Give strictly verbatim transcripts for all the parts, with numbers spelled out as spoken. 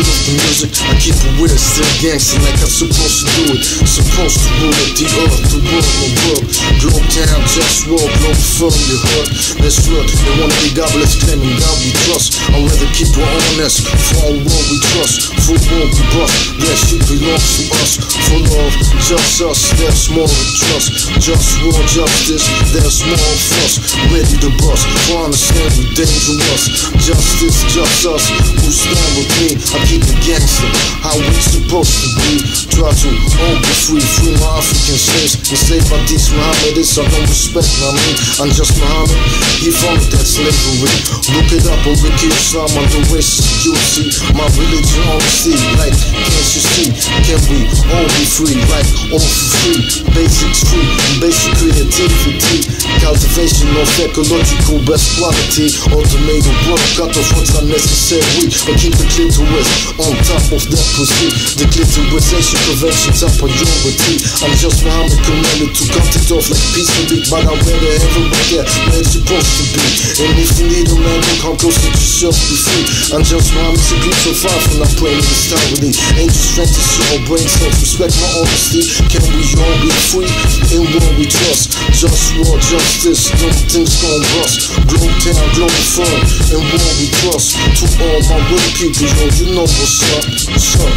of the music, I keep it with it, still gangsta like I'm supposed to do it. Supposed to rule it, the earth, the world, my world. Globe town, JustWar, Globalfirm, you heard. That's right, they wanna be godless, claiming God we trust. I'd rather keep it honest, for our world we trust. For world we bust, that shit belongs to us. For love, just us, there's more to trust. JustWar, justice, there's more of us. Ready to bust, for understand we dangerous. Justice, just us, who stand with me. I keep it gangster, how we supposed to be. Try to all be free, free my African slaves. And save my these Mohammedists, I don't respect, I mean, I'm just Muhammad. He founded that slavery. Look it up on Wiki Islam on the West. You see, my religion honesty. Like, can't you see? Can we all be free? Like, all for free. Basics free, basic creativity. Cultivation of ecological best quality. Automated work, cut off what's unnecessary. But keep the clitoris on top of that pussy. The clitorisation prevention top priority. I'm just Muhammad commanded to cut it off like a piece of meat. But I rather have it right there where it's supposed to be. And if you need a man, don't come close to yourself, be free. I'm just Muhammad, so keep so far from that praying this time with me. Ain't just strength to show brain self, respect my honesty. Can we all be free? In what we trust. JustWar, justice, don't things gon' rust. Globe town, Globalfirm, and what we trust. To all my good people, yo, you know what's up, what's up.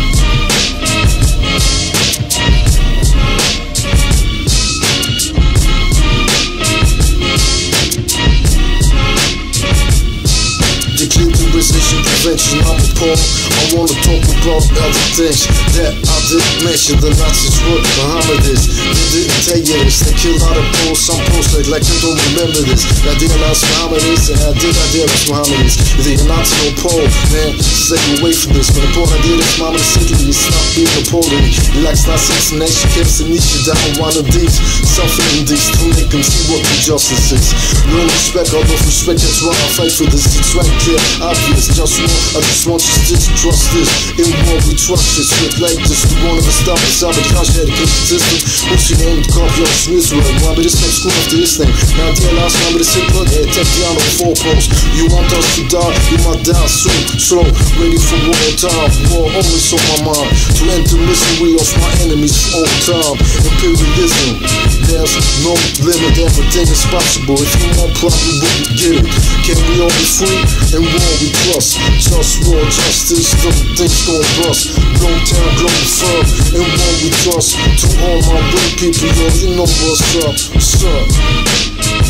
Prevention, I'm appalled. I wanna talk about other things that I didn't mention. The Nazis were Mohammedists. They didn't tell you this. They killed out of Poles. Some Poles like, like they don't remember this. I did announce Mohammedists, and I did I did announce Mohammedists. If you're not no Pole, man, stay away from this. When the point I did is Mohammed Italy, it's not being Napoleon. He likes not assassination, keeps the niche down one of these. Suffering these to make them see what the justice is. Learn respect, out of respect, that's why I fight for this. It's right clear, obvious, just one. I just want you to trust this. In what we trust this. With like this, we won't ever stop the sabotage education system. Who's your name? Cop your Israel. Why be this next school after this thing? Now dear last time with the simple, yeah, take the on the four posts. You want us to die, you might die soon. Slow, ready for war time. War always on my mind. To enter misery of my enemies for all time. Imperialism, there's no limit, everything is possible. If you want probably what you get it. Can we all be free? And war we trust. JustWar, justice, don't things gon' bust. Globe town, Globalfirm, and what we trust. To all my good people, yo, you know what's up, what's up.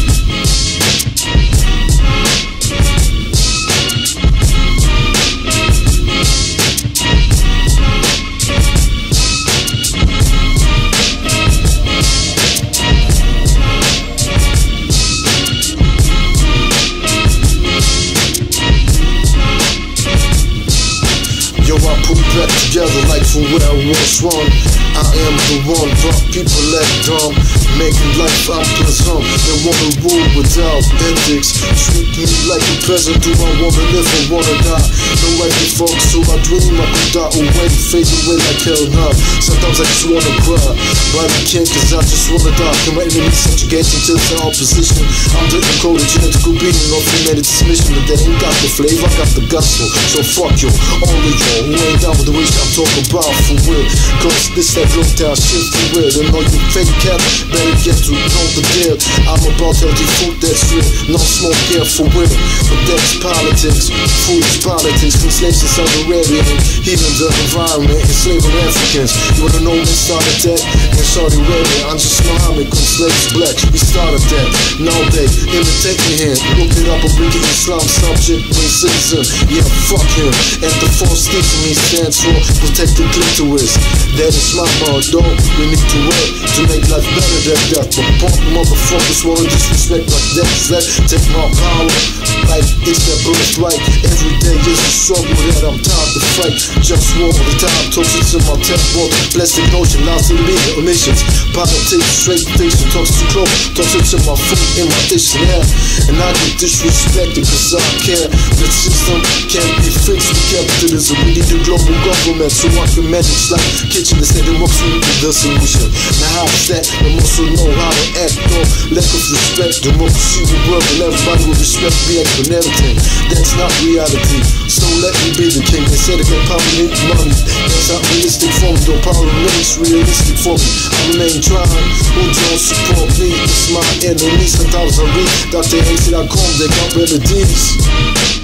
I put back together like from where I was wrong. I am the one, but people let dumb. Making life unpleasant. They wanna rule without ethics. Treat me like a peasant. Do I wanna live or wanna die? No right to fuck, so I dream I could die away. Fade away like hell now. Sometimes I just wanna cry, but I can't cause I just wanna die. Can my enemies subjugate until the opposition? I'm the encoded genetical being of humanity's mission. But they ain't got the flavor, I got the gospel. So fuck you, all of y'all who ain't down with the wish I'm talking about for real. Cause this that broke down shit for real. And all you fake cats better get to know the deal. I'm about healthy food that's real. No smoke here for real. But that's politics. Food is politics. From slaves to Saudi Arabia and healing the environment. Enslaving Africans. You wanna know when we started that? In Saudi Arabia, I'm just Muhammad. Cause slaves black. We started that. Now they imitate me here. Look it up and bring it Islam subject racism. Yeah, fuck him. And the false teaching me stands for protect the clitoris. That is my motto. We need to work to make life better than that. But punk motherfuckers wanna disrespect like that. That take my power like it's their birthright. Every day is a struggle that I'm tired to fight. JustWar all the time, toxins in my tap water. Plastic notion, lies to the media, emissions. Politics, straight fiction, talks too close. Toxins in my food, in my dish, yeah. And I get disrespected cause I care. The system can't be fixed with capitalism. We need a global government so I can manage like kitchen instead of works with the solution. Now how is that? They also know how to act though. Lack of respect, democracy will work and everybody will respect me and everything. That's not reality. So let me be the king. They said to get power money, hit money. That's not realistic for me, though power remains realistic for me. I remain trying, who don't support me? It's my enemies. Sometimes I read Doctor H dot com, they got remedies.